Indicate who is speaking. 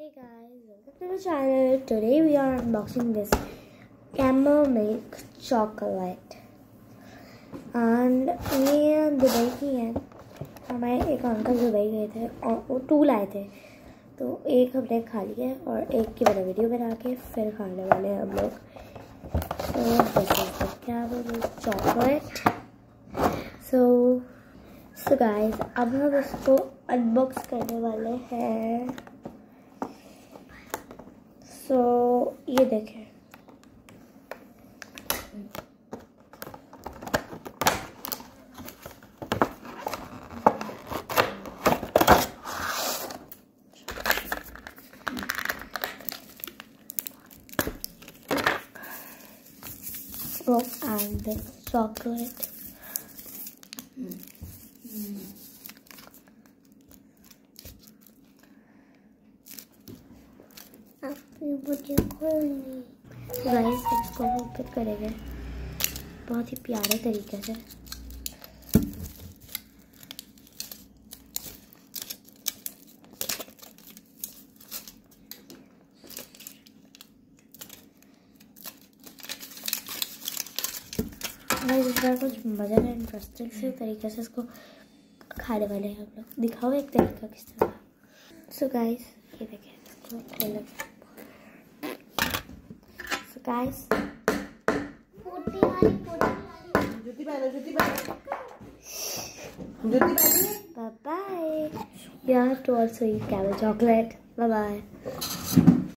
Speaker 1: Hey guys, welcome to the channel. Today we are unboxing this camel milk chocolate and ये Dubai की है। हमारे एक uncle Dubai गए थे और वो 2 लाए थे, तो एक हमने खा लिया और एक की मैंने वीडियो बना के फिर खाने वाले हैं हम लोग। तो this is the camel milk chocolate। So guys, अब हम इसको अनबॉक्स करने वाले हैं। ये देखें, and this chocolate. मुझे गाइस इसको ओपन करेंगे बहुत ही प्यारे तरीके से। गाइस इस बार कुछ मज़ेदार इंटरेस्टिंग से तरीके से इसको खाने वाले हैं हम लोग। दिखाओ एक तरीका किस तरह। सो गाइस ये देखें, इसको खोलो। Guys, bye bye. You have to also eat camel chocolate. Bye bye.